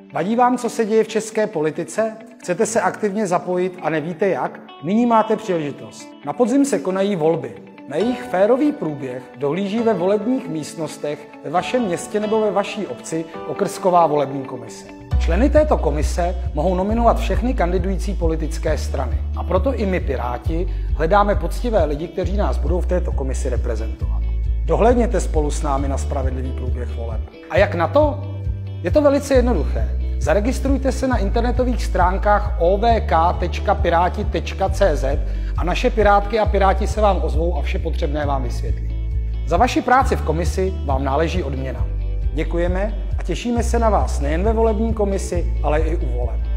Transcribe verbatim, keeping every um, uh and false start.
Vadí vám, co se děje v české politice? Chcete se aktivně zapojit a nevíte jak? Nyní máte příležitost. Na podzim se konají volby. Na jejich férový průběh dohlíží ve volebních místnostech ve vašem městě nebo ve vaší obci okrsková volební komise. Členy této komise mohou nominovat všechny kandidující politické strany. A proto i my, Piráti, hledáme poctivé lidi, kteří nás budou v této komisi reprezentovat. Dohlédněte spolu s námi na spravedlivý průběh voleb. A jak na to? Je to velice jednoduché. Zaregistrujte se na internetových stránkách o v k tečka piráti tečka c z a naše pirátky a piráti se vám ozvou a vše potřebné vám vysvětlí. Za vaši práci v komisi vám náleží odměna. Děkujeme a těšíme se na vás nejen ve volební komisi, ale i u voleb.